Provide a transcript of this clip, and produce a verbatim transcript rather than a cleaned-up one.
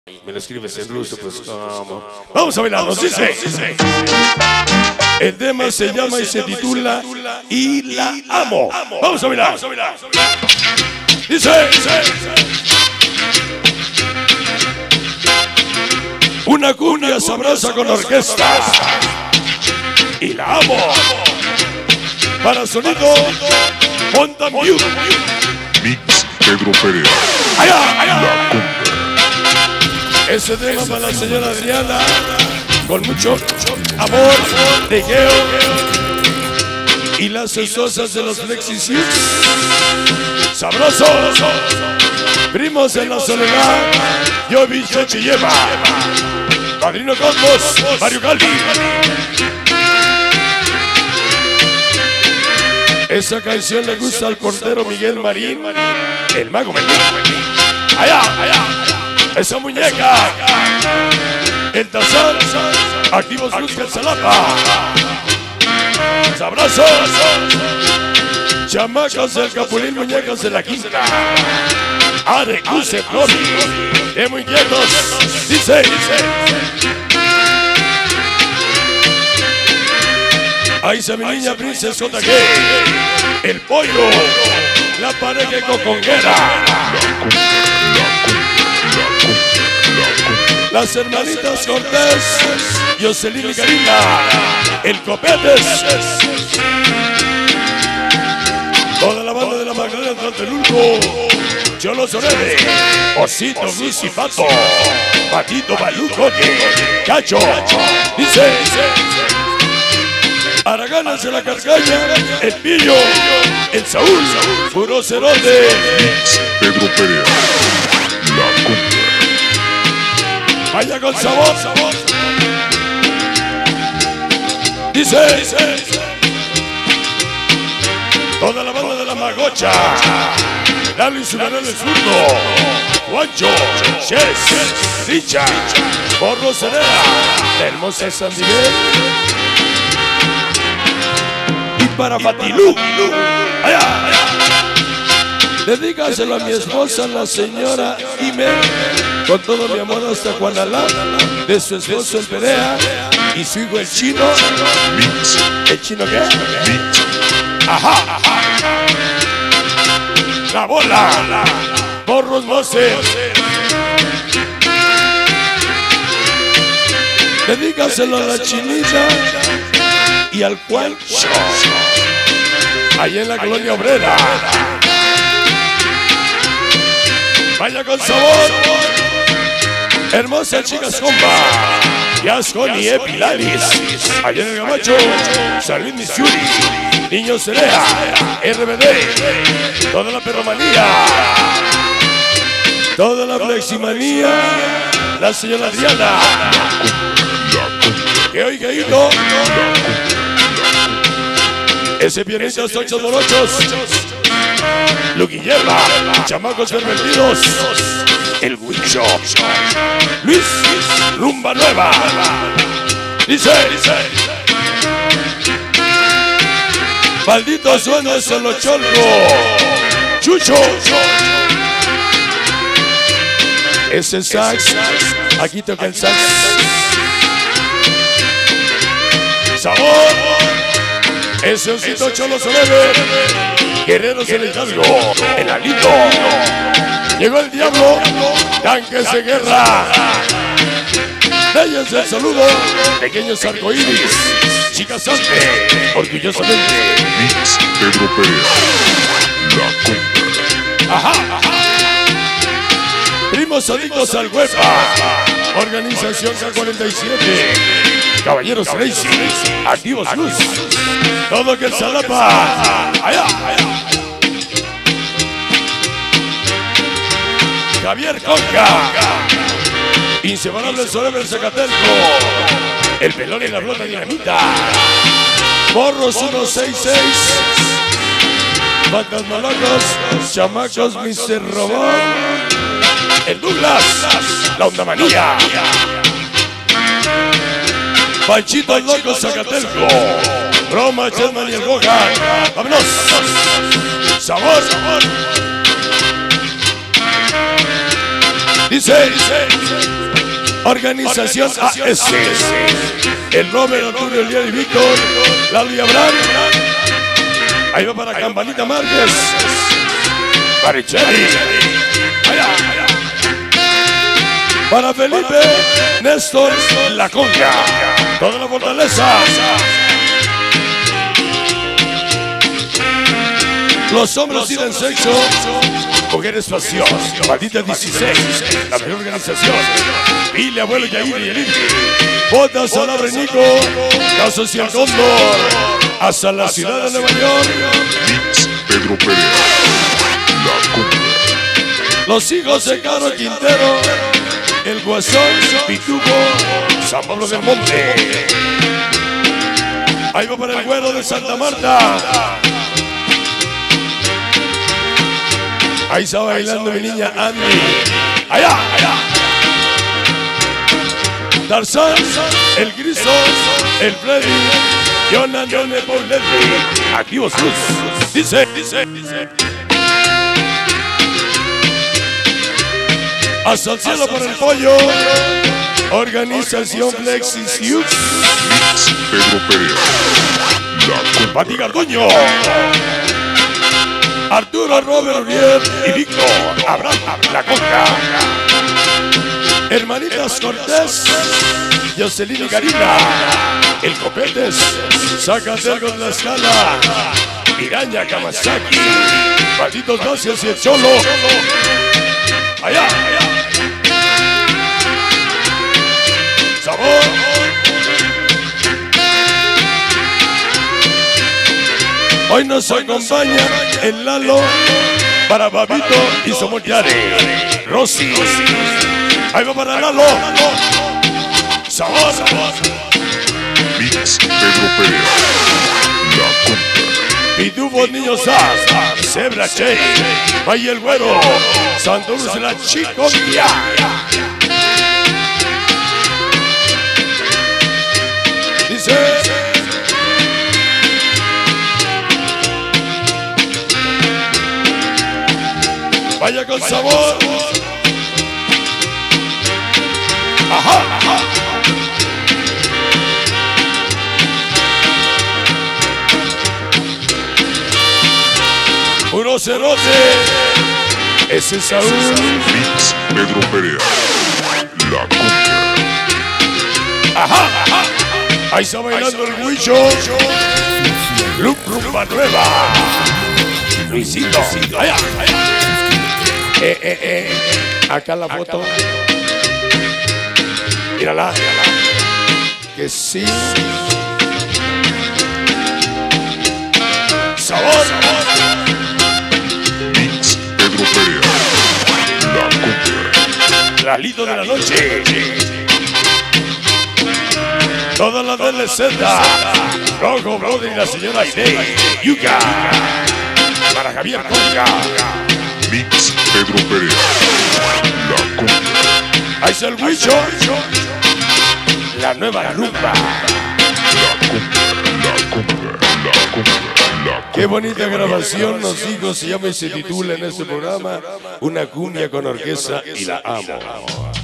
Me lo escribes en ruso, pues como. Vamos a bailar, nos dice. El tema se llama y se titula Y la amo. Vamos a bailar. Dice. Una cumbia sabrosa con orquesta. Y la amo. Para sonido Montambiu. Mix Pedro Perea. Allá, allá. La cumbia. Ese tema para la señora Adriana, con mucho amor, tejeo y las esposas de los Flexis. Sabroso, primos en la soledad, yo bicho Chillema, Padrino Cosmos, Mario Calvi. Esa canción le gusta al portero Miguel Marín, el mago Melín. Allá, allá. Esa muñeca, el Tazán, activos Luz que Salapa, sabroso, chamacas del Capulín, muñecas de la quinta, Are, Cuse, Flori, de muy quietos, dice, ahí está mi niña Princess J G, el pollo, la pareja coconguera. Las hermanitas Cortés, Jocelyn y Karina, el Copetes, toda la banda de la Magdalena Tlatelulco, Cholo Sorede, Osito, Luis y Pato, Patito, Baluco, Cacho, dice, Araganas de la Carcaña, el Pillo, el Saúl, Puro Cerote, Mix Pedro Perea. La cumbia. Vaya con sabor, sabor. Dice, dice, toda la banda de la Magocha, Lalo y su canal el zurdo, Juancho, Ches, Richa, Porro Cerera, la hermosa San Miguel. Y para Fatilú, allá, allá. Dedícaselo a mi esposa, la señora Ime, con todo mi amor hasta Juanalá, de su esposo el Perea y su hijo el Chino. Mix. ¿El Chino qué? Mix. Ajá, ajá. La bola, Porros Moses. Dedícaselo a la Chinita y al Juancho, allá en la colonia obrera. Vaya con sabor, hermosa chicas comba, Yascon y Epilalis, allá en el Gamacho, San Luis, Missouri, Niño Cerea, R B D, toda la perromanía, toda la fleximanía, la señora Adriana, que hoy que hito, ese pianista ocho morochos, Lu Guillermo, chamacos pervertidos, el Huicho, Luis, rumba nueva, dice, dice, maldito suena ese lo cholco, Chucho, ese sax, aquí toca el sax, sabor, ese osito cholo soleve, Guerreros en el Hidalgo, el Alito, llegó el diablo, tanques de guerra, reyes del saludo, pequeños arcoíris, chicas ante, orgullosamente, Mix Pedro Perea. La cumbia. ajá, ajá, primos adictos al huepa, organización K cuarenta y siete, caballeros Tracy, activos Luz, todo que el Salapa, allá, allá. Javier Conca, inseparable Solever Zacatelco, el pelón y la flota dinamita, Morros ciento sesenta y seis, Fantasmalocos, chamacos mister Robot, el Douglas, la Onda Manía, Panchito el Loco Zacatelco, Roma, Chelman y el Gohan, vámonos, sabor, sabor. Dice, Organización A S, el Robert, Arturo, Eliel y Víctor, Lalo y Abraham. Ahí va para Campanita Márquez, Baricheli, allá, allá. Para Felipe, Néstor, La Conga, toda la fortaleza. Los hombres tienen sexo, mujeres pasión. Maldita dieciséis, la mejor organización. Pile, abuelo, Yair y Elite. Botas a la Nico, Casos y el Cóndor. Hasta la ciudad de Nueva York. Mix Pedro Perea, La Conga. Los hijos de Caro Quintero, el Guasón, Pitubo, San Pablo del Monte. Ahí va para el Güero de Santa Marta. Ahí está bailando mi niña Andy. Allá, allá. Tarzán, el Griso, el Freddy, Jonathan de Pauletti. Activos Cruz. Dice, dice, dice. Hasta el cielo por el pollo. Organización Flexis Hughes. Mix Pedro Perea, La Conga. Pati Garduño. Arturo, Robert, Uriel y Víctor, Abraham, La Conga. Hermanitas Cortés, Jocelyn y Karina, el Copetes, Zacatelco de la Escala, Piraña, Kamasaki, Patitos Gracias y el Cholo. Allá, allá. Sabor. Hoy nos acompaña el Lalo para Babito y Somoyare. Rosy. Ahí va para Lalo. Sabor. Mix Pedro Perea, La Conga. Pitufos, Niños Sas, Zebra Che, Valle el Güero, Santo Cruz de la Chicoquia. Dice. Vaya con sabor. Ajá, ajá. Puro cerote. Ese es Saúl. Mix Pedro Perea, La Conga. Ajá, ajá. Ahí está bailando el Huicho. Club Rumba Nueva. Luisito. Allá, allá. Eh, eh, eh. Acá la foto. Mírala, mírala. Que sí. Sabor. Mix Pedro Perea, La Conga. Lalito de la noche. Toda la D L Z. Rojo, Brody y la señora Aide. Yuka. Para Javier Conga. Mix Pedro Perea, La Conga. Ahí está el Huicho. La nueva rumba. La Conga, La Conga, La Conga, La Conga. Qué bonita grabación nos dijo, se llama y se titula en este programa Una cumbia con orquesta y la amo.